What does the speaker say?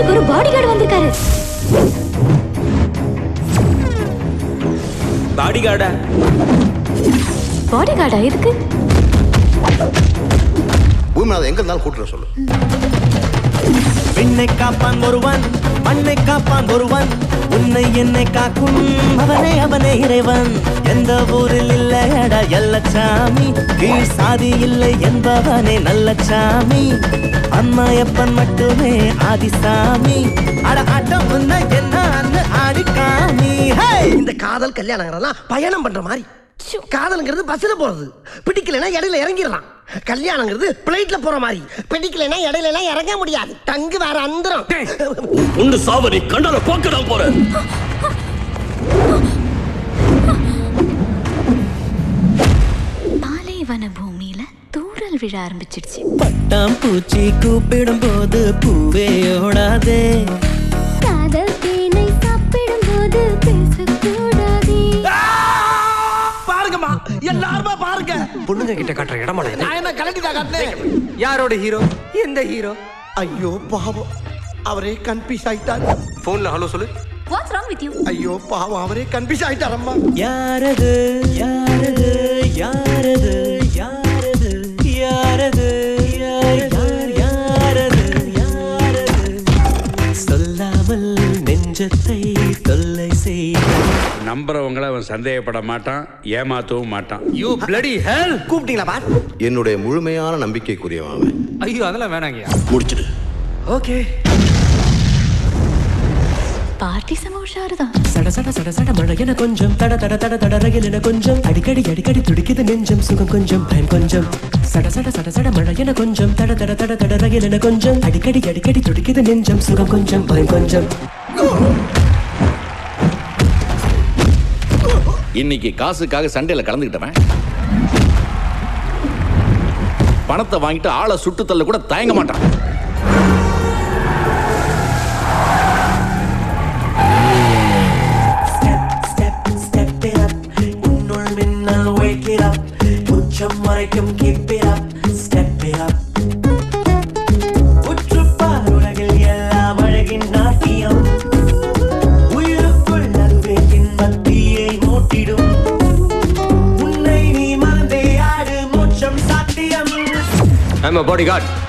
ஒரு பாடிகார்டு வந்திருக்காரு. பாடிகார்டா? பாடிகார்டா எதுக்கு? பூமிநாத எங்க இருந்தாலும் கூட்டுற சொல்லு. விண்ணை காப்பான் ஒருவன், மண்ணை காப்பான் ஒருவன், உன்னை என்னை காக்கும் அவனே அவனே இறைவன். எந்த ஊரில் இல்லையடா எல்லச்சாமி, கீழ் சாதி இல்லை என்பவனே நல்லச்சாமி. அம்மாயப்பன் மட்டுமே ஆதிசாமி, அட ஆட்டம் உன்னை என்ன ஆடிக்காமி. இந்த காதல் கல்யாணம் பயணம் பண்ற மாதிரி. காதல்ங்கிறது பஸ்ல போறது, பிடிக்கலைன்னா இடையில இறங்கிடலாம். கல்யாணங்கிறது பிளைட்ல போற மாதிரி, பிடிக்கலைன்னா இடையில எல்லாம் இறங்க முடியாது. தங்கு வேற அந்தரம். உண்டு சாவரி கண்டால போக்கடா போற. பாலைவன பூமியில தூறல் விழ ஆரம்பிச்சிடுச்சு. பட்டாம் பூச்சி கூப்பிடும் போது பூவே ஓடாதே. காதல் தேனை சாப்பிடும் போது பேசக்கூடாதே. பாருங்கம்மா, எல்லாருமா பாருங்க. பொண்ணுங்க கிட்ட காட்டுற இடமா நான் என்ன கலட்டிதான் காட்டினேன். யாரோட ஹீரோ? எந்த ஹீரோ? ஐயோ பாவம், அவரே கன்ஃபியூஸ் ஆயிட்டார். போன்ல ஹலோ சொல்லு. What's wrong with you? ஐயோ பாவம், அவரே கன்ஃபியூஸ் ஆயிட்டாரம்மா. யாரது யாரது யாரது யாரது யாரது யாரது யாரது சொல்லாமல் நெஞ்சத்தை தொல்லை செய்ய. நம்புறவங்களை அவன் சந்தேகப்பட மாட்டான், ஏமாத்தவும் மாட்டான். You bloody hell. கூப்பிட்டீங்களா பா? என்னுடைய முழுமையான நம்பிக்கைக்குரியவன் அவன். ஐயோ அதெல்லாம் வேணாங்கயா. முடிச்சிடு. ஓகே. பார்ட்டி செம உஷாருதான். சட சட சட சட மழை என கொஞ்சம், தட தட தட தட ரயில் என கொஞ்சம், அடிக்கடி அடிக்கடி துடிக்குது நெஞ்சம், சுகம் கொஞ்சம் பயம் கொஞ்சம். சட சட சட சட மழை என கொஞ்சம், தட தட தட தட ரயில் என கொஞ்சம், அடிக்கடி அடிக்கடி துடிக்குது நெஞ்சம், சுகம் கொஞ்சம் பயம் கொஞ்சம். இன்னைக்கு காசுக்காக சண்டையில கலந்துக்கிட்டவன் பணத்தை வாங்கிட்டு ஆளை சுட்டு தள்ள கூட தயங்க மாட்டான். I'm a bodyguard.